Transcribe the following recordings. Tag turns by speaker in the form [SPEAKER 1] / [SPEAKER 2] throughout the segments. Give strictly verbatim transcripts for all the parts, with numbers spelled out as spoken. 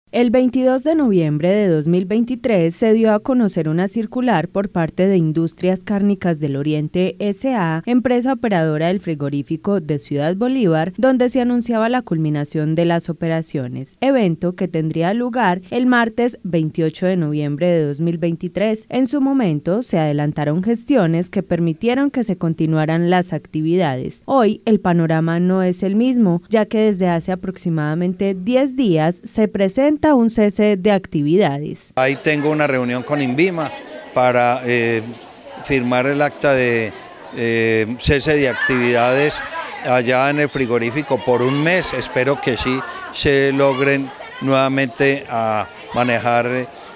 [SPEAKER 1] El veintidós de noviembre de dos mil veintitrés se dio a conocer una circular por parte de Industrias Cárnicas del Oriente S A, empresa operadora del frigorífico de Ciudad Bolívar, donde se anunciaba la culminación de las operaciones, evento que tendría lugar el martes veintiocho de noviembre de dos mil veintitrés. En su momento se adelantaron gestiones que permitieron que se continuaran las actividades. Hoy el panorama no es el mismo, ya que desde hace aproximadamente diez días se presenta un cese de actividades.
[SPEAKER 2] Ahí tengo una reunión con INVIMA para eh, firmar el acta de eh, cese de actividades allá en el frigorífico por un mes. Espero que sí se logren nuevamente a manejar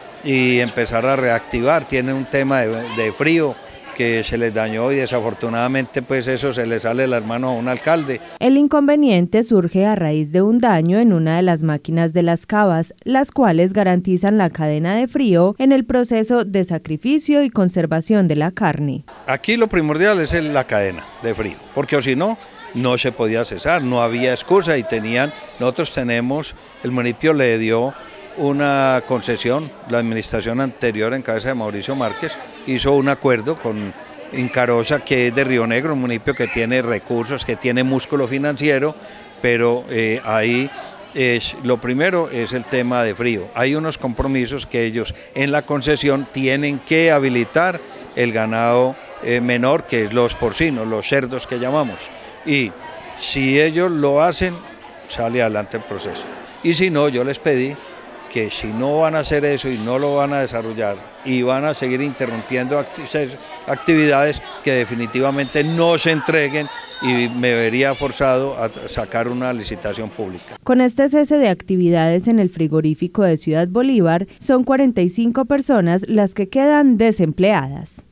[SPEAKER 2] y empezar a reactivar. Tienen un tema de, de frío que se les dañó y desafortunadamente pues eso se le sale de las manos a un alcalde.
[SPEAKER 1] El inconveniente surge a raíz de un daño en una de las máquinas de las cavas, las cuales garantizan la cadena de frío en el proceso de sacrificio y conservación de la carne.
[SPEAKER 2] Aquí lo primordial es la cadena de frío, porque o si no, no se podía cesar, no había excusa y tenían, nosotros tenemos, el municipio le dio una concesión, la administración anterior en cabeza de Mauricio Márquez hizo un acuerdo con Incarosa, que es de Río Negro, un municipio que tiene recursos, que tiene músculo financiero, pero eh, ahí es, lo primero es el tema de frío. Hay unos compromisos que ellos en la concesión tienen que habilitar el ganado eh, menor, que es los porcinos, los cerdos que llamamos, y si ellos lo hacen, sale adelante el proceso, y si no, yo les pedí que si no van a hacer eso y no lo van a desarrollar y van a seguir interrumpiendo actividades, que definitivamente no se entreguen y me vería forzado a sacar una licitación pública.
[SPEAKER 1] Con este cese de actividades en el frigorífico de Ciudad Bolívar, son cuarenta y cinco personas las que quedan desempleadas.